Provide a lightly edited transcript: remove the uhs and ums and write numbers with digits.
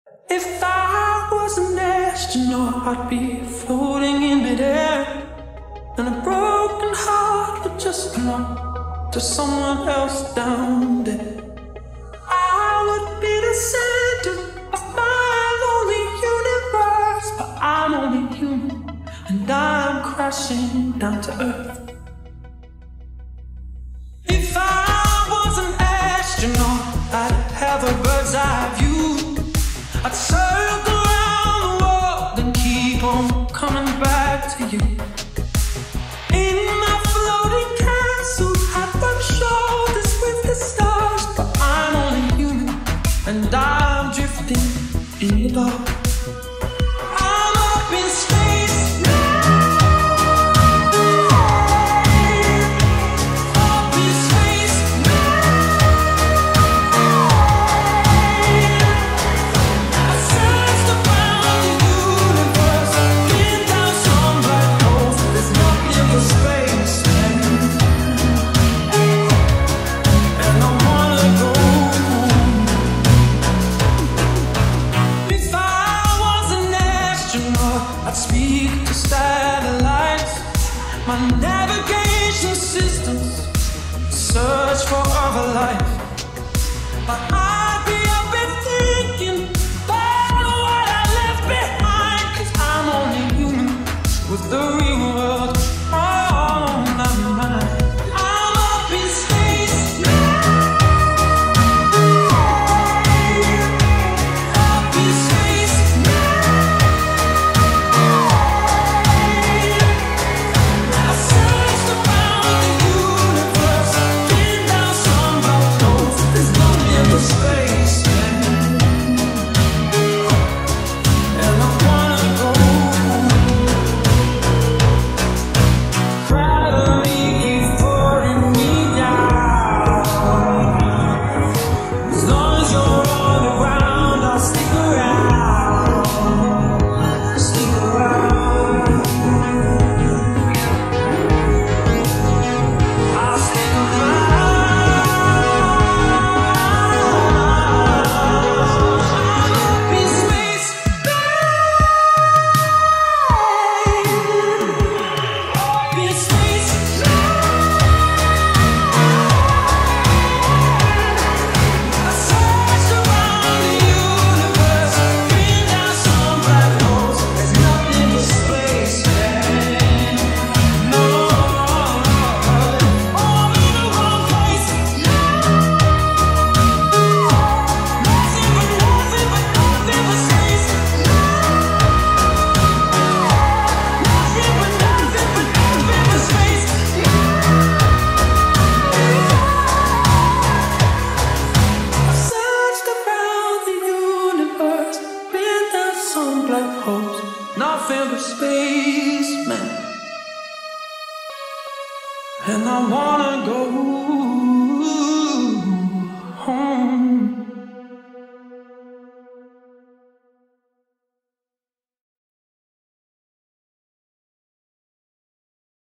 If I was an astronaut, I'd be floating in midair, and a broken heart would just belong to someone else down there. I would be the center of my lonely universe, but I'm only human, and I'm crashing down to earth. If I was an astronaut, I'd have a bird's eye view. I'd circle around the world and keep on coming back to you. In my floating castle, I'd rub shoulders with the stars, but I'm only human, and I'm drifting in the dark. I'm up in space now. My navigation systems search for other life, but I'd be up and thinking about what I left behind, 'cause I'm only human with the real world on my mind. I'm up in space now. Up in space now. Black holes, nothing but spaceman, and I wanna go.